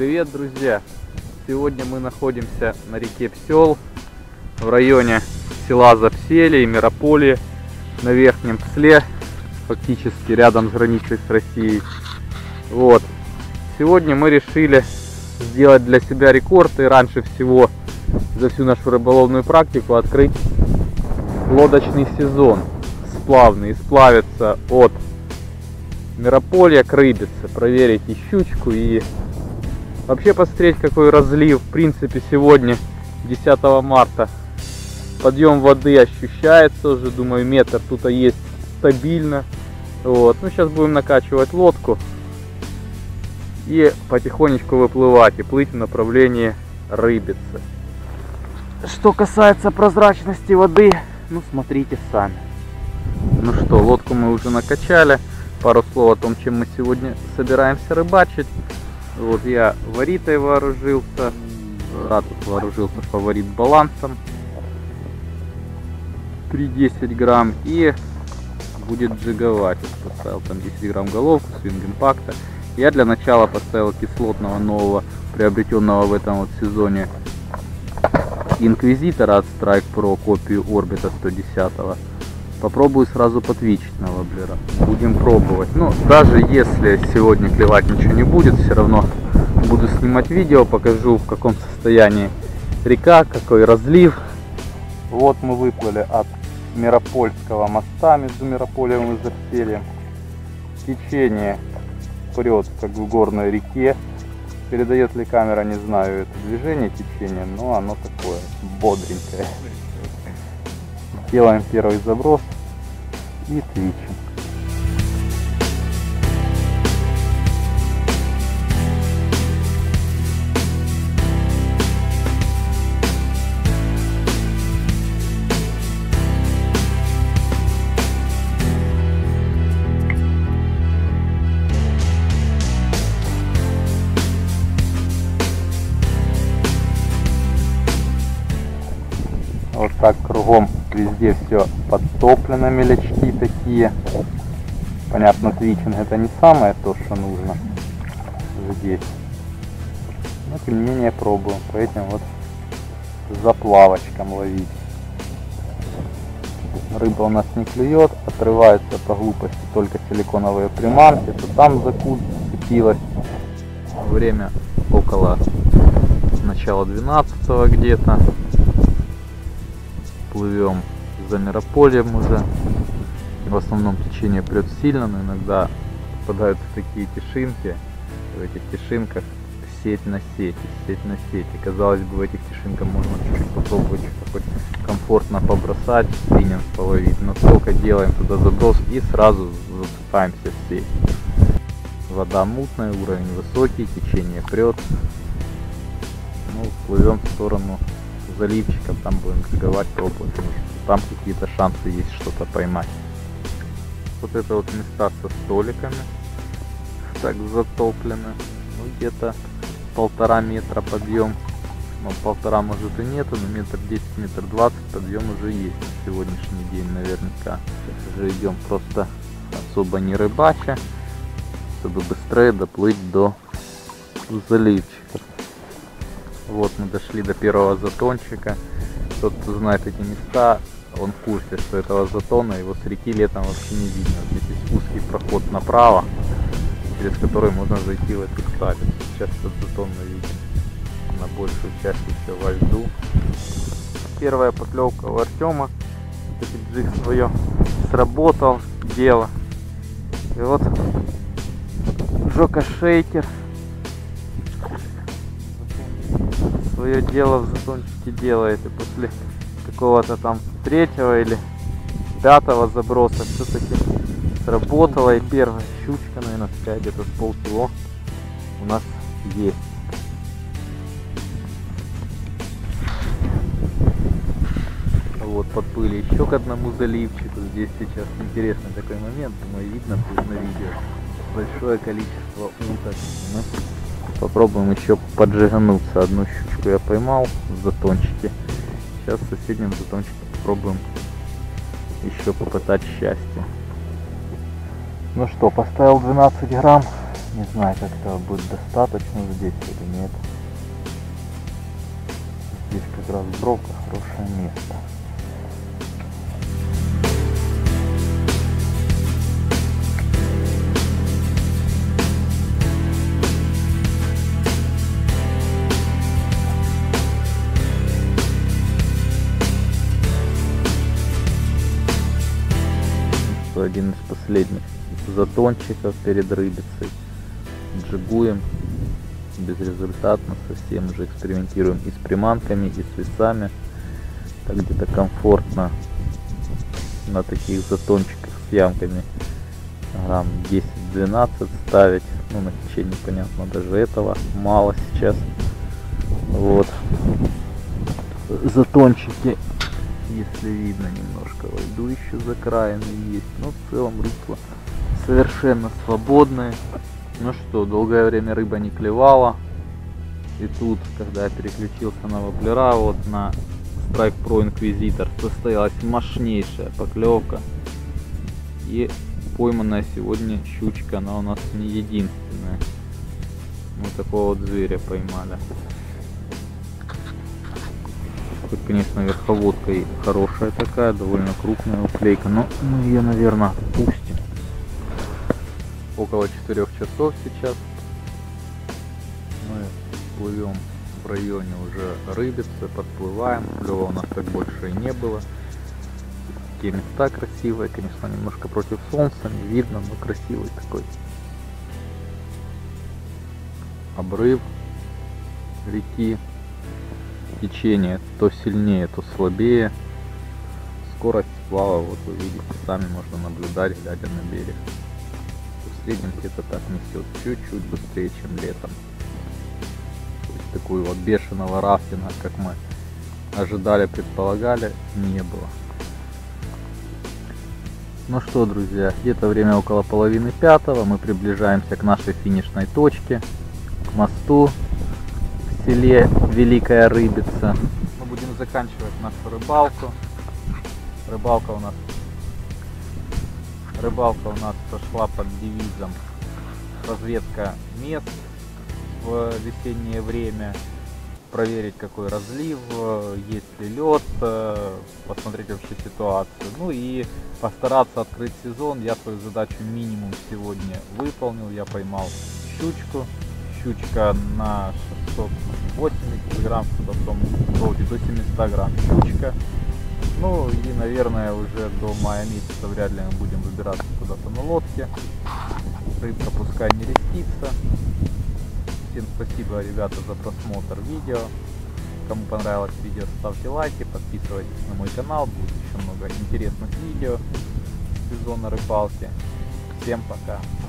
Привет, друзья! Сегодня мы находимся на реке Псел в районе села Запселье и Мирополье на Верхнем Псле, фактически рядом с границей с Россией. Вот. Сегодня мы решили сделать для себя рекорд и раньше всего за всю нашу рыболовную практику открыть лодочный сезон сплавный и сплавиться от Мирополья к Рыбице, проверить и щучку, и вообще посмотреть, какой разлив. В принципе, сегодня 10 марта подъем воды ощущается уже, думаю, метр тут есть стабильно. Вот. Ну, сейчас будем накачивать лодку и потихонечку выплывать и плыть в направлении Рыбицы. Что касается прозрачности воды, ну, смотрите сами. Ну что, лодку мы уже накачали. Пару слов о том, чем мы сегодня собираемся рыбачить. Вот я варитой вооружился. Тут вооружился Фаворит балансом 3,10 грамм. И будет джиговать. Поставил там 10 грамм головку, свинг импакта. Я для начала поставил кислотного нового, приобретенного в этом вот сезоне инквизитора от Strike Pro, копию Орбита 110. Попробую сразу потвичить на воблера. Будем пробовать. Ну, даже если сегодня клевать ничего не будет, все равно буду снимать видео, покажу, в каком состоянии река, какой разлив. Вот мы выплыли от Миропольского моста между Мирополем и Запсельем. Течение прет, как в горной реке. Передает ли камера, не знаю, это движение течения, но оно такое бодренькое. Делаем первый заброс и твичим. Вот так кругом везде все подтоплено, мелячки такие. Понятно, твичинг это не самое то, что нужно здесь. Но тем не менее пробуем по этим вот заплавочкам ловить. Рыба у нас не клюет, отрываются по глупости только силиконовые приманки. То там зацепилась. Время около начала 12 где-то. Плывем за Миропольем уже. В основном течение прет сильно, но иногда попадаются такие тишинки. В этих тишинках сеть на сети, сеть на сети. Казалось бы, в этих тишинках можно чуть-чуть попробовать что-то хоть комфортно побросать, спиннинг половить. Но только делаем туда заброс и сразу засыпаемся в сеть. Вода мутная, уровень высокий, течение прет. Ну, плывем в сторону заливчиков, там будем джиговать, пробовать, там какие-то шансы есть что-то поймать. Вот это вот места со столиками так затоплены, ну, где-то 1,5 метра подъем, ну, 1,5 может и нету, но метр 10, метр 20 подъем уже есть на сегодняшний день наверняка. Сейчас уже идем просто особо не рыбача, чтобы быстрее доплыть до заливчиков. Вот мы дошли до первого затончика. Тот, кто знает эти места, он в курсе, что этого затона, его с реки летом вообще не видно. Здесь есть узкий проход направо, через который можно зайти в эту сталь. Сейчас этот затон мы видим на большую часть еще во льду. Первая поклевка у Артема. Вот этот джиг свое сработал, дело. И вот Джока Шейкер свое дело в затончике делает, и после какого-то там 3-го или 5-го заброса все-таки сработала, и первая щучка, наверное, такая где-то с полкило у нас есть. Вот подплыли еще к одному заливчику. Здесь сейчас интересный такой момент, думаю, видно будет на видео. Большое количество уток. Попробуем еще поджигануться. Одну щучку я поймал в затончике. Сейчас в соседнем затончике попробуем еще попытать счастье. Ну что, поставил 12 грамм Не знаю, как этого будет достаточно здесь или нет. Здесь как раз бровка, хорошее место. Один из последних затончиков перед рыбицей. Джигуем безрезультатно совсем, уже экспериментируем и с приманками, и с весами. Так где-то комфортно на таких затончиках с ямками грамм 10-12 ставить. Ну, на течение, понятно, даже этого мало сейчас. Вот затончики, если видно, немножко во льду еще закраины есть, но в целом русло совершенно свободное. Ну что, долгое время рыба не клевала, и тут, когда я переключился на воблера, вот на Strike Pro Inquisitor, состоялась мощнейшая поклевка, и пойманная сегодня щучка, она у нас не единственная. Мы такого вот зверя поймали. Хоть, конечно, верховодка и хорошая такая, довольно крупная уклейка, но мы ее, наверное, пустим. Около 4 часов сейчас. Мы плывем в районе уже рыбицы, подплываем. Клёва у нас так больше и не было. Такие места красивые, конечно, немножко против солнца, не видно, но красивый такой обрыв реки. Течение то сильнее, то слабее. Скорость сплава, вот вы видите, сами можно наблюдать, глядя на берег. В среднем где-то так несет, чуть-чуть быстрее, чем летом. То есть такой вот бешеного рафтинга, как мы ожидали, предполагали, не было. Ну что, друзья, где-то время около 4:30, мы приближаемся к нашей финишной точке, к мосту в селе Великая Рыбица. Мы будем заканчивать нашу рыбалку. Рыбалка у нас прошла под девизом разведка мест в весеннее время, проверить, какой разлив, есть ли лед, посмотреть вообще ситуацию, ну и постараться открыть сезон. Я свою задачу минимум сегодня выполнил, я поймал щучку. Щучка на 680 грамм, потом вроде до 700 грамм щучка. Ну и, наверное, уже до мая месяца вряд ли мы будем выбираться куда-то на лодке. Рыбка пускай не рестится. Всем спасибо, ребята, за просмотр видео. Кому понравилось видео, ставьте лайки, подписывайтесь на мой канал. Будет еще много интересных видео с сезона рыбалки. Всем пока!